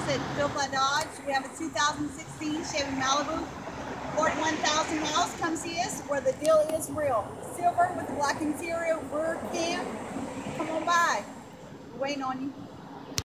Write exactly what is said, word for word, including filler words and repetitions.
at Philpott Dodge. We have a two thousand sixteen Chevy Malibu, forty-one thousand miles. Come see us where the deal is real. Silver with the black interior, rear cam. Come on by. We're waiting on you.